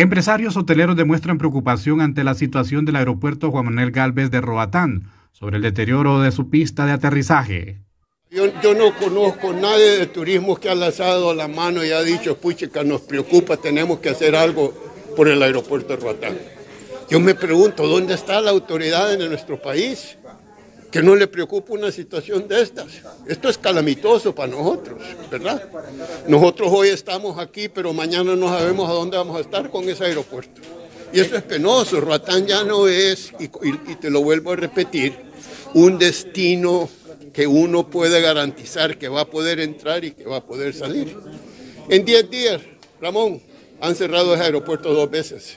Empresarios hoteleros demuestran preocupación ante la situación del aeropuerto Juan Manuel Gálvez de Roatán sobre el deterioro de su pista de aterrizaje. Yo no conozco a nadie de turismo que ha alzado la mano y ha dicho, puchica, nos preocupa, tenemos que hacer algo por el aeropuerto de Roatán. Yo me pregunto, ¿dónde está la autoridad en nuestro país? Que no le preocupa una situación de estas. Esto es calamitoso para nosotros, ¿verdad? Nosotros hoy estamos aquí, pero mañana no sabemos a dónde vamos a estar con ese aeropuerto. Y eso es penoso. Roatán ya no es, y te lo vuelvo a repetir, un destino que uno puede garantizar que va a poder entrar y que va a poder salir. En 10 días, Ramón, han cerrado ese aeropuerto 2 veces.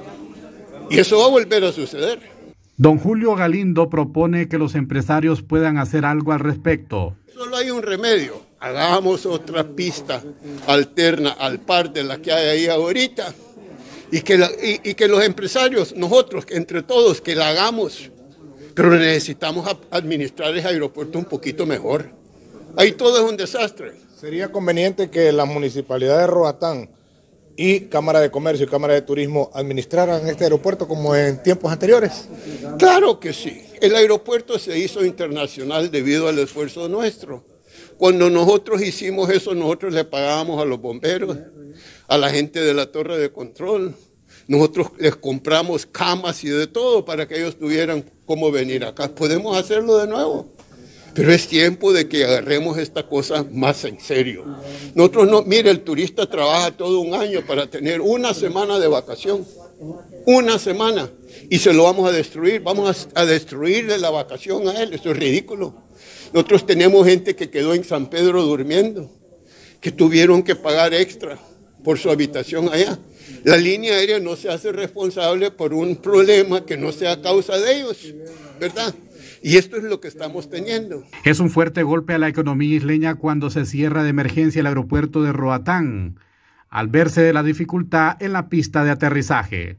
Y eso va a volver a suceder. Don Julio Galindo propone que los empresarios puedan hacer algo al respecto. Solo hay un remedio. Hagamos otra pista alterna al par de la que hay ahí ahorita. Y que los empresarios, nosotros, entre todos, que la hagamos. Pero necesitamos administrar ese aeropuerto un poquito mejor. Ahí todo es un desastre. ¿Sería conveniente que la municipalidad de Roatán y Cámara de Comercio y Cámara de Turismo administraran este aeropuerto como en tiempos anteriores? Claro que sí. El aeropuerto se hizo internacional debido al esfuerzo nuestro. Cuando nosotros hicimos eso, nosotros le pagábamos a los bomberos, a la gente de la torre de control. Nosotros les compramos camas y de todo para que ellos tuvieran cómo venir acá. Podemos hacerlo de nuevo. Pero es tiempo de que agarremos esta cosa más en serio. Nosotros no, mire, el turista trabaja todo un año para tener una semana de vacación. Una semana. Y se lo vamos a destruir. Vamos a destruirle la vacación a él. Eso es ridículo. Nosotros tenemos gente que quedó en San Pedro durmiendo, que tuvieron que pagar extra por su habitación allá. La línea aérea no se hace responsable por un problema que no sea causa de ellos, ¿verdad? Y esto es lo que estamos teniendo. Es un fuerte golpe a la economía isleña cuando se cierra de emergencia el aeropuerto de Roatán, al verse de la dificultad en la pista de aterrizaje.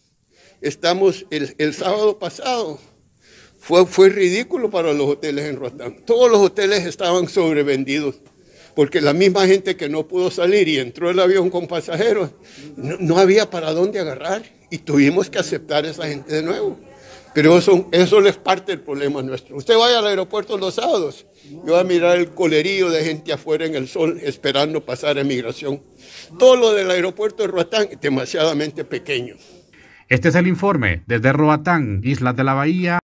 Estamos, el sábado pasado, fue ridículo para los hoteles en Roatán. Todos los hoteles estaban sobrevendidos, porque la misma gente que no pudo salir y entró el avión con pasajeros, no había para dónde agarrar y tuvimos que aceptar a esa gente de nuevo. Pero eso es parte del problema nuestro. Usted vaya al aeropuerto los sábados y va a mirar el colerío de gente afuera en el sol esperando pasar a migración. Todo lo del aeropuerto de Roatán es demasiadamente pequeño. Este es el informe desde Roatán, Islas de la Bahía.